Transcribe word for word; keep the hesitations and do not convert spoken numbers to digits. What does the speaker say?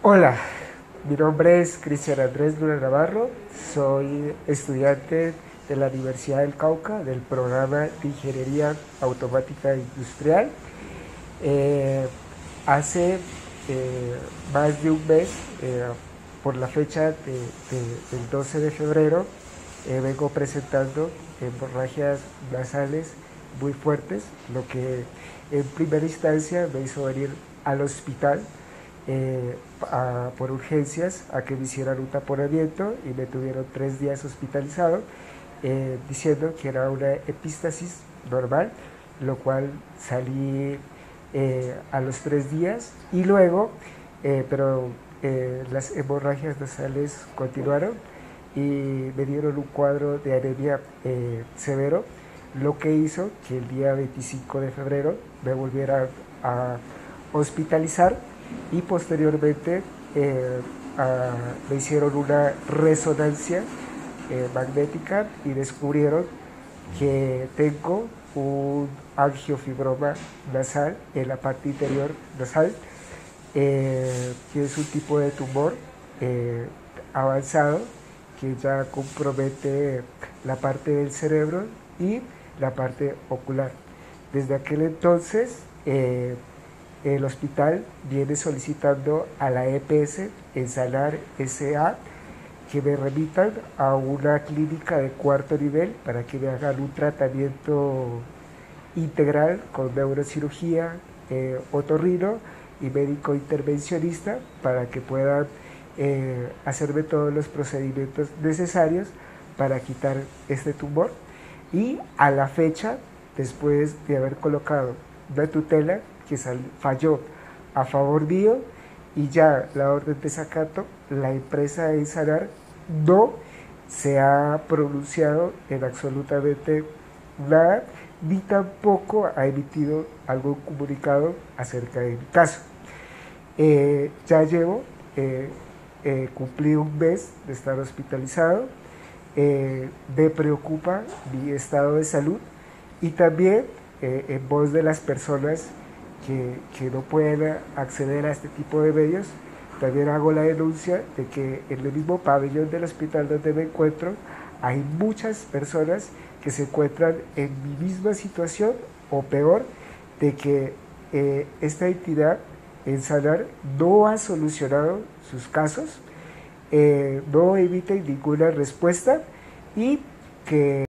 Hola, mi nombre es Cristian Andrés Luna Navarro, soy estudiante de la Universidad del Cauca del programa de Ingeniería Automática Industrial. Eh, hace eh, más de un mes, eh, por la fecha de- de- del doce de febrero, eh, vengo presentando hemorragias nasales muy fuertes, lo que en primera instancia me hizo venir al hospital eh, a- por urgencias a que me hicieran un taponamiento y me tuvieron tres días hospitalizado, eh, diciendo que era una epistasis normal, lo cual salí eh, a los tres días y luego, eh, pero eh, las hemorragias nasales continuaron y me dieron un cuadro de anemia eh, severo, lo que hizo que el día veinticinco de febrero me volviera a hospitalizar y posteriormente eh, a, me hicieron una resonancia eh, magnética y descubrieron que tengo un angiofibroma nasal en la parte interior nasal, eh, que es un tipo de tumor eh, avanzado que ya compromete la parte del cerebro y la parte ocular. Desde aquel entonces, eh, el hospital viene solicitando a la E P S, Ensalar S A, que me remitan a una clínica de cuarto nivel para que me hagan un tratamiento integral con neurocirugía, eh, otorrino y médico intervencionista para que puedan eh, hacerme todos los procedimientos necesarios para quitar este tumor. Y a la fecha, después de haber colocado una tutela que sal, falló a favor mío y ya la orden de desacato, la empresa de Sanar no se ha pronunciado en absolutamente nada, ni tampoco ha emitido algún comunicado acerca de mi caso. Eh, ya llevo, eh, eh, cumplí un mes de estar hospitalizado, eh, me preocupa mi estado de salud y también eh, en voz de las personas que, que no pueden acceder a este tipo de medios, también hago la denuncia de que en el mismo pabellón del hospital donde me encuentro hay muchas personas que se encuentran en mi misma situación o peor, de que eh, esta entidad en Sanar no ha solucionado sus casos, eh, no emiten ninguna respuesta y que